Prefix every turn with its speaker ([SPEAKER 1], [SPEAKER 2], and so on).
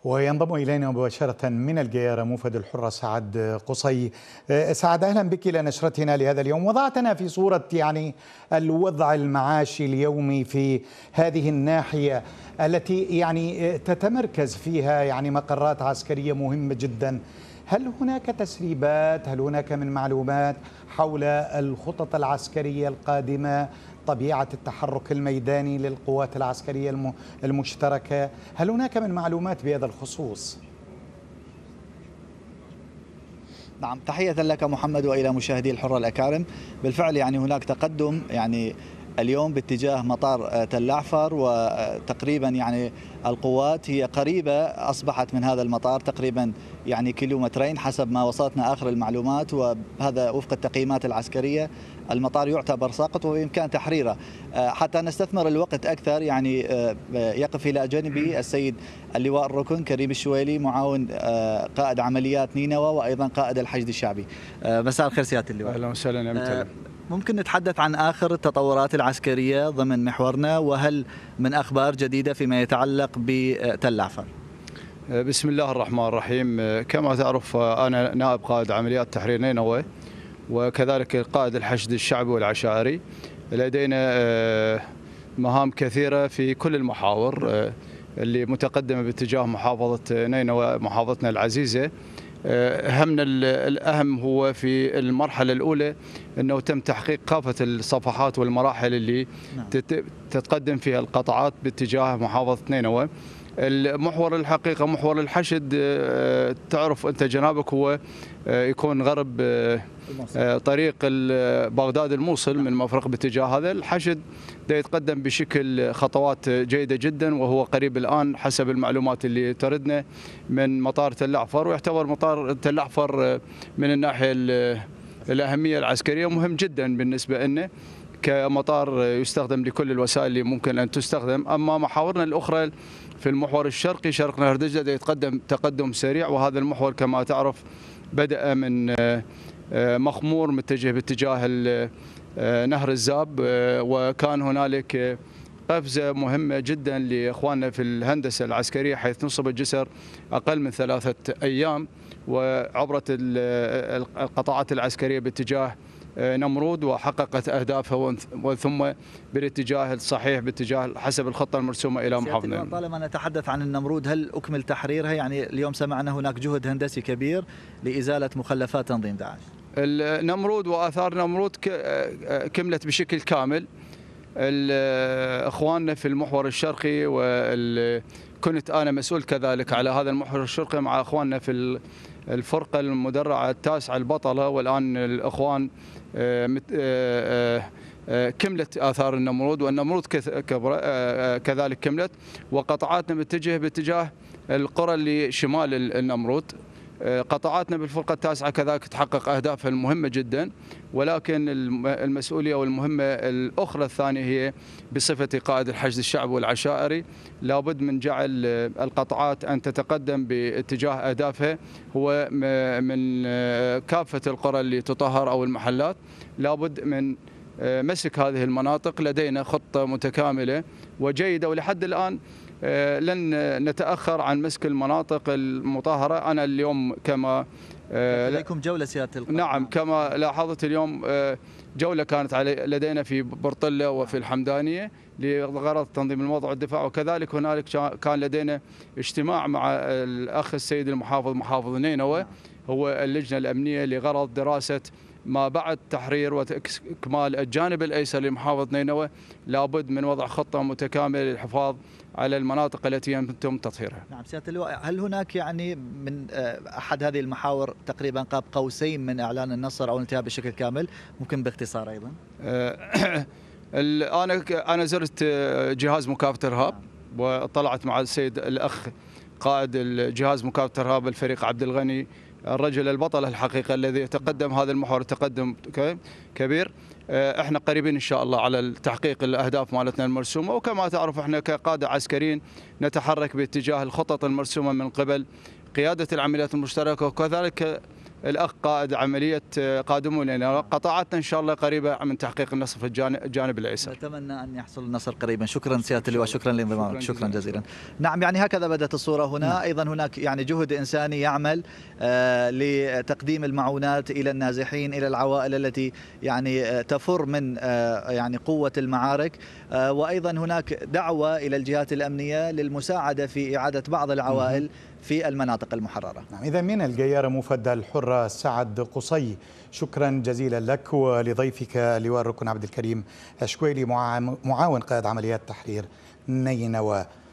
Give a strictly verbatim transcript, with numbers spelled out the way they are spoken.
[SPEAKER 1] وينضم إلينا مباشرة من الجيارة موفد الحرة سعد قصي. سعد، أهلا بك إلى نشرتنا لهذا اليوم. وضعتنا في صورة يعني الوضع المعاشي اليومي في هذه الناحية التي يعني تتمركز فيها يعني مقرات عسكرية مهمة جدا. هل هناك تسريبات، هل هناك من معلومات حول الخطط العسكرية القادمة، طبيعة التحرك الميداني للقوات العسكرية المشتركة؟ هل هناك من معلومات بهذا الخصوص؟
[SPEAKER 2] نعم، تحية لك محمد وإلى مشاهدي الحرة الأكارم. بالفعل يعني هناك تقدم يعني اليوم باتجاه مطار تل أعفر، وتقريبا يعني القوات هي قريبة أصبحت من هذا المطار تقريبا يعني كيلومترين حسب ما وصلتنا آخر المعلومات، وهذا وفق التقييمات العسكرية. المطار يعتبر ساقط وبإمكان تحريره. حتى نستثمر الوقت أكثر يعني يقف إلى جانبي السيد اللواء الركن كريم الشويلي، معاون قائد عمليات نينوى وأيضا قائد الحشد الشعبي. مساء الخير سيادة اللواء.
[SPEAKER 3] أهلا وسهلا يا متلم.
[SPEAKER 2] ممكن نتحدث عن آخر التطورات العسكرية ضمن محورنا، وهل من أخبار جديدة فيما يتعلق بتل أعفر؟
[SPEAKER 3] بسم الله الرحمن الرحيم. كما تعرف أنا نائب قائد عمليات تحرير نينوى، وكذلك قائد الحشد الشعبي والعشائري. لدينا مهام كثيرة في كل المحاور اللي متقدمة باتجاه محافظة نينوى، محافظتنا العزيزة. همنا الأهم هو في المرحلة الأولى أنه تم تحقيق كافة الصفحات والمراحل اللي تتقدم فيها القطاعات باتجاه محافظة نينوى. المحور الحقيقة محور الحشد، تعرف أنت جنابك هو يكون غرب طريق بغداد الموصل من مفرق باتجاه هذا. الحشد دا يتقدم بشكل خطوات جيدة جدا، وهو قريب الآن حسب المعلومات اللي تردنا من مطار تل أعفر. ويعتبر مطار تل أعفر من الناحية الأهمية العسكرية مهم جدا بالنسبة لنا كمطار يستخدم لكل الوسائل اللي ممكن أن تستخدم. أما محاورنا الأخرى في المحور الشرقي شرق نهر دجلة يتقدم تقدم سريع، وهذا المحور كما تعرف بدأ من مخمور متجه باتجاه نهر الزاب، وكان هنالك قفزة مهمة جدا لإخواننا في الهندسة العسكرية حيث نصب الجسر أقل من ثلاثة أيام، وعبرت القطاعات العسكرية باتجاه نمرود وحققت أهدافها، وثم بالاتجاه الصحيح باتجاه حسب الخطة المرسومة إلى محافظة.
[SPEAKER 2] طالما نتحدث عن النمرود، هل أكمل تحريرها؟ يعني اليوم سمعنا هناك جهد هندسي كبير لإزالة مخلفات تنظيم داعش.
[SPEAKER 3] النمرود وآثار نمرود كملت بشكل كامل. إخواننا في المحور الشرقي، وكنت أنا مسؤول كذلك على هذا المحور الشرقي مع إخواننا في الفرقة المدرعة التاسعة البطلة، والآن الإخوان كملت آثار النمرود، والنمرود كذلك كملت، وقطاعاتنا متجهة باتجاه القرى اللي شمال النمرود. قطاعاتنا بالفرقة التاسعة كذلك تحقق أهدافها المهمة جدا، ولكن المسؤولية والمهمة الأخرى الثانية هي بصفة قائد الحشد الشعبي والعشائري لابد من جعل القطاعات أن تتقدم باتجاه أهدافها. هو من كافة القرى اللي تطهر أو المحلات لابد من مسك هذه المناطق. لدينا خطة متكاملة وجيدة، ولحد الآن لن نتأخر عن مسك المناطق المطهرة. أنا اليوم كما
[SPEAKER 2] لديكم جولة سيادة القائد.
[SPEAKER 3] نعم، كما لاحظت اليوم جولة كانت علي لدينا في برطلة وفي الحمدانية لغرض تنظيم الموضوع والدفاع، وكذلك هنالك كان لدينا اجتماع مع الأخ السيد المحافظ محافظ نينوى، هو اللجنة الأمنية لغرض دراسة ما بعد تحرير وإكمال الجانب الأيسر لمحافظة نينوى. لابد من وضع خطة متكاملة للحفاظ على المناطق التي يتم تطهيرها.
[SPEAKER 2] نعم سيادة اللواء، هل هناك يعني من أحد هذه المحاور تقريبا قاب قوسين من إعلان النصر أو الانتهاء بشكل كامل؟ ممكن باختصار أيضا.
[SPEAKER 3] أنا أنا زرت جهاز مكافحة الإرهاب وطلعت مع السيد الأخ قائد الجهاز مكافحة الإرهاب الفريق عبد الغني، الرجل البطل الحقيقة الذي يتقدم هذا المحور تقدم كبير. احنا قريبين ان شاء الله على تحقيق الاهداف مالتنا المرسومه، وكما تعرف احنا كقاده عسكريين نتحرك باتجاه الخطط المرسومه من قبل قياده العمليات المشتركه، وكذلك الأخ قائد عملية قادمون إلينا. قطاعاتنا إن شاء الله قريبة من تحقيق النصر في الجانب, الجانب الأيسر.
[SPEAKER 2] نتمنى أن يحصل النصر قريبا. شكرا سيادة اللواء، شكرا لانضمامك، شكرا جزيلا. نعم يعني هكذا بدأت الصورة هنا. نعم. أيضا هناك يعني جهد إنساني يعمل آه لتقديم المعونات إلى النازحين، إلى العوائل التي يعني تفر من آه يعني قوة المعارك، آه وأيضا هناك دعوة إلى الجهات الأمنية للمساعدة في إعادة بعض العوائل في المناطق المحررة.
[SPEAKER 1] نعم، إذا من الجيارة مفدى الحرة سعد قصي، شكرا جزيلا لك ولضيفك اللواء الركن عبد الكريم الشكويلي معاون قائد عمليات تحرير نينوى.